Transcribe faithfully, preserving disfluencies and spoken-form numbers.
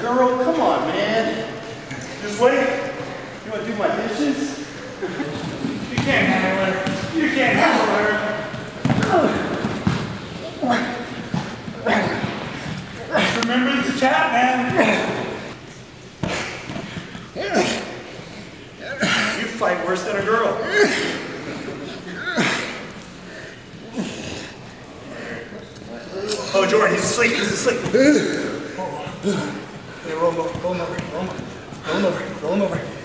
girl? Come on, man. Just wait. You want to do my dishes? You can't handle her. You can't handle her. Remember the chat, man. You fight worse than a girl. Oh, Jordan, he's asleep. He's asleep. Oh. Hey, roll him over. Roll him over. Roll him over. Roll him over. Roll him over.